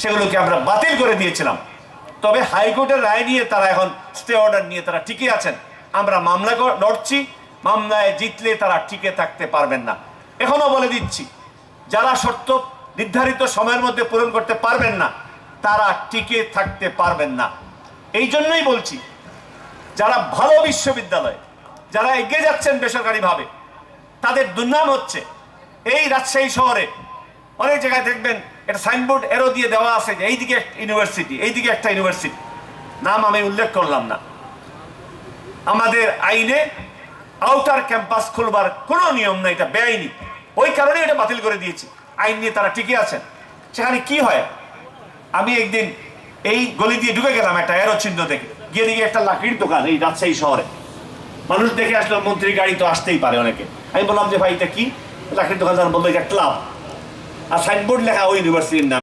সেগুলোকে আমরা বাতিল করে দিয়েছিলাম। তবে হাইকোর্টের রায় নিয়ে তারা এখন স্টে অর্ডার নিয়ে তারা টিকে আছেন। আমরা মামলা লড়ছি, মামলায় জিতলে তারা টিকে থাকতে পারবেন না। এখনো বলে দিচ্ছি, যারা শর্ত নির্ধারিত সময়ের মধ্যে পূরণ করতে পারবেন না তারা টিকে থাকতে পারবেন না। এই জন্যই বলছি, যারা ভালো বিশ্ববিদ্যালয়, যারা এগিয়ে যাচ্ছেন বেসরকারিভাবে, তাদের দুর্নাম হচ্ছে। এই রাজশাহী শহরে অনেক জায়গায় দেখবেন এটা সাইনবোর্ড এরো দিয়ে দেওয়া আছে যে এইদিকে একটা ইউনিভার্সিটি, এইদিকে একটা ইউনিভার্সিটি, নাম আমি উল্লেখ করলাম না। আমাদের আইনে আউটার ক্যাম্পাস খুলবার কোনো নিয়ম নাই, এটা বেআইনি। ওই কারণে এটা বাতিল করে দিয়েছি। আইন নিয়ে তারা টিকে আছেন। সেখানে কি হয়, আমি একদিন এই গলি দিয়ে ঢুকে গেলাম একটা এরো চিহ্ন দেখে, গিয়ে দিকে একটা লাকড়ির দোকান এই রাজশাহী শহরে। মানুষ দেখে আসলো মন্ত্রীর গাড়ি তো আসতেই পারে অনেকে। আমি বললাম যে ভাই এটা কি? লাকড়ির দোকানদার বললো এটা ক্লাব, আর সাইনবোর্ড লেখা ওই ইউনিভার্সিটির নাম।